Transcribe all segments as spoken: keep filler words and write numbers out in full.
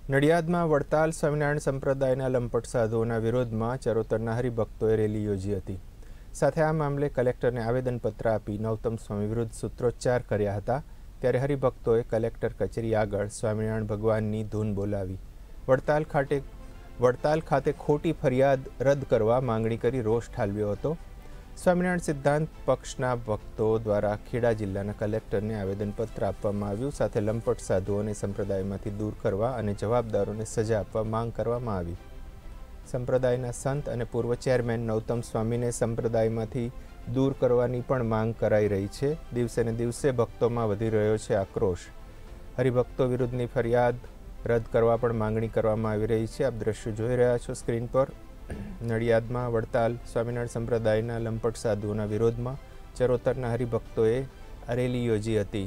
નડિયાદમાં વડતાલ સ્વામિનારાયણ સંપ્રદાયના લંપટ સાધુઓના વિરોધમાં ચરોતરના હરિભક્તોએ રેલી યોજી હતી. સાથે આ મામલે કલેક્ટરને આવેદનપત્ર આપી નૌતમ સ્વામી વિરુદ્ધ સૂત્રોચ્ચાર કર્યા હતા. ત્યારે હરિભક્તોએ કલેક્ટર કચેરી આગળ સ્વામિનારાયણ ભગવાનની ધૂન બોલાવી વડતાલ ખાતે વડતાલ ખાતે ખોટી ફરિયાદ રદ કરવા માંગણી કરી રોષ ઠાલવ્યો હતો. સ્વામિનારાયણ સિદ્ધાંત પક્ષના ભક્તો દ્વારા ખેડા જિલ્લાના કલેક્ટરને આવેદનપત્ર આપવામાં આવ્યું. સાથે લંપટ સાધુઓને સંપ્રદાયમાંથી દૂર કરવા અને જવાબદારોને સજા આપવા માંગ કરવામાં આવી. સંપ્રદાયના સંત અને પૂર્વ ચેરમેન નૌતમ સ્વામીને સંપ્રદાયમાંથી દૂર કરવાની પણ માંગ કરાઈ રહી છે. દિવસે ને દિવસે ભક્તોમાં વધી રહ્યો છે આક્રોશ. હરિભક્તો વિરુદ્ધની ફરિયાદ રદ કરવા પણ માંગણી કરવામાં આવી રહી છે. આપ દ્રશ્યો જોઈ રહ્યા છો સ્ક્રીન પર. નડિયાદમાં વડતાલ સ્વામિનારાયણ સંપ્રદાયના લંપટ સાધુઓના વિરોધમાં ચરોતરના હરિભક્તોએ રેલી યોજી હતી.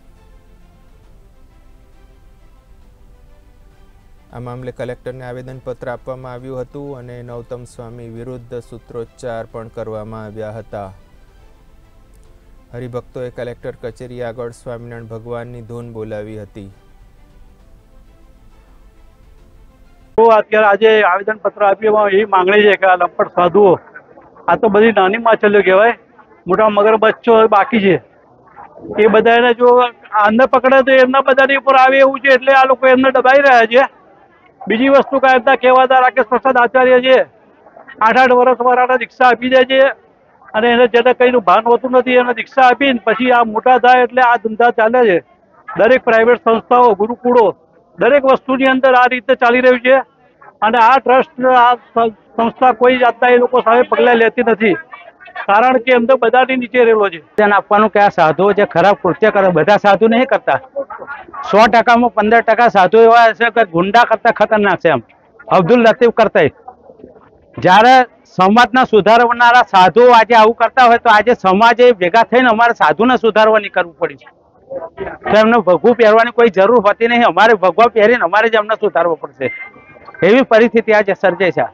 આ મામલે કલેક્ટરને આવેદનપત્ર આપવામાં આવ્યું હતું અને નૌતમ સ્વામી વિરુદ્ધ સૂત્રોચ્ચાર પણ કરવામાં આવ્યા હતા. હરિભક્તોએ કલેક્ટર કચેરી આગળ સ્વામિનારાયણ ભગવાનની ધૂન બોલાવી હતી. અત્યારે આજે આવેદન પત્ર આપ્યું એવી માંગણી છે કે આ લંપટ સાધુઓ આ તો બધી નાની માછલીઓ કહેવાય, મોટા મગરમચ્છો બાકી છે. એ બધાને જો અંદર પકડે તો એમના બધાની ઉપર આવે એવું છે, એટલે આ લોકો એમને દબાઈ રહ્યા છે. બીજી વસ્તુ કાંઈ એમના કહેવાતા રાકેશ પ્રસાદ આચાર્ય છે, આઠ આઠ વર્ષ વાળાને દીક્ષા આપી દે છે અને એને જેને કંઈનું ભાન હોતું નથી એને દીક્ષા આપીને પછી આ મોટા થાય એટલે આ ધંધા ચાલે છે. દરેક પ્રાઇવેટ સંસ્થાઓ, ગુરુકુળો, દરેક વસ્તુની અંદર આ રીતે ચાલી રહ્યું છે અને આ ટ્રસ્ટ આ સંસ્થા કોઈ જાતના એ લોકો સામે પગલાં લેતી નથી, કારણ કે એમ તો બધાની નીચે રહેલો છે. ધ્યાન આપવાનું કે આ સાધુઓ જે ખરાબ કૃત્ય કરે બધા સાધુ નહીં કરતા. સો ટકામાં પંદર ટકા સાધુ એવા હશે કે ગુંડા કરતા ખતરનાક છે. એમ અબ્દુલ લતીફ કરતા જ્યારે સમાજના સુધારનારા સાધુઓ આજે આવું કરતા હોય તો આજે સમાજે ભેગા થઈને અમારે સાધુને સુધારવાની કરવું પડી છે. તો એમને ભગવું પહેરવાની કોઈ જરૂર હોતી નહીં. અમારે ભગવા પહેરીને અમારે જ એમને સુધારવો પડશે. એવી પરિસ્થિતિ આજે સર્જાય છે.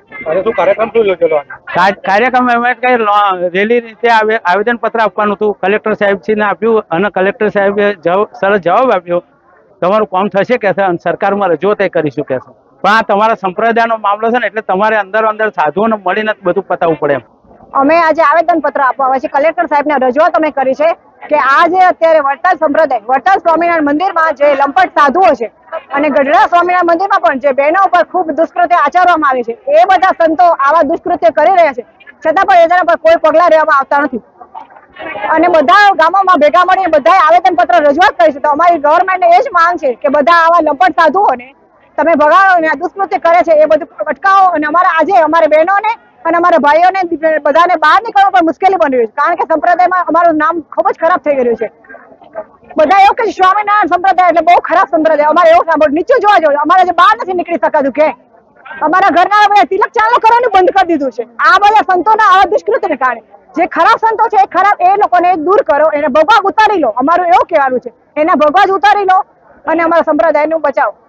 કાર્યક્રમ એમાં કઈ રેલી રીતે આવેદન પત્ર આપવાનું હતું. કલેક્ટર સાહેબશ્રીને આપ્યું અને કલેક્ટર સાહેબે સરસ જવાબ આપ્યો, તમારું કામ થશે કે છે અને સરકારમાં રજૂઆત કરીશું કે છે. પણ આ તમારા સંપ્રદાયનો મામલો છે ને એટલે તમારે અંદર અંદર સાધુઓને મળીને બધું પતાવવું પડે. અમે આજે આવેદન પત્ર આપવા પછી કલેક્ટર સાહેબને રજૂઆત અમે કરી છે કે આ જે અત્યારે વડતાલ સંપ્રદાય વડતાલ સ્વામિનારાયણ મંદિરમાં જે લંપટ સાધુઓ છે અને ગઢડા સ્વામિનારાયણ મંદિરમાં પણ જે બહેનો ઉપર ખૂબ દુષ્કૃત્ય આચરવામાં આવે છે, એ બધા સંતો આવા દુષ્કૃત્ય કરી રહ્યા છે, છતાં પણ એના પર કોઈ પગલાં લેવામાં આવતા નથી. અને બધા ગામોમાં ભેગા મળીને બધાએ આવેદન પત્ર રજૂઆત કરી છે. તો અમારી ગવર્મેન્ટને એ જ માંગ છે કે બધા આવા લંપટ સાધુઓને તમે ભગાડો અને આ દુષ્કૃત્ય કરે છે એ બધું અટકાવો. અને અમારા આજે અમારે બહેનોને અને અમારા ભાઈઓને બધાને બહાર નીકળવા પણ મુશ્કેલી બની રહી છે, કારણ કે સંપ્રદાયમાં અમારું નામ ખૂબ જ ખરાબ થઈ ગયું છે. બધા એવું કે સ્વામિનારાયણ સંપ્રદાય એટલે બહુ ખરાબ સંપ્રદાય. અમારે એવું સાંભળ્યું નીચે જોવા જોઈએ, અમારે જે બહાર નથી નીકળી શકાતું કે અમારા ઘરના બધા તિલક ચાલુ કરવાનું બંધ કરી દીધું છે આ બધા સંતોના આવા દુષ્કૃત્યને કારણે. જે ખરાબ સંતો છે એ ખરાબ એ લોકોને દૂર કરો, એને ભગવાન ઉતારી લો. અમારું એવું કહેવાનું છે, એના ભગવાન ઉતારી લો અને અમારા સંપ્રદાયનું બચાવો.